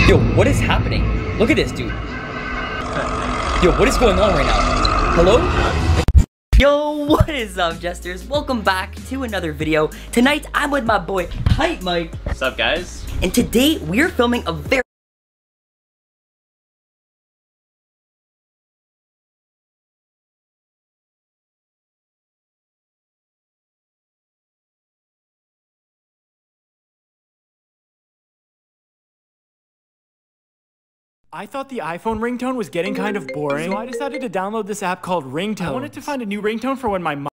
Yo, what is happening? Look at this, dude. Yo, what is going on right now? Hello? Yo, what is up, Jesters? Welcome back to another video. Tonight, I'm with my boy, Hype Mike. What's up, guys? And today, we're filming a very I thought the iPhone ringtone was getting kind of boring, so I decided to download this app called Ringtone. I wanted to find a new ringtone for when my mom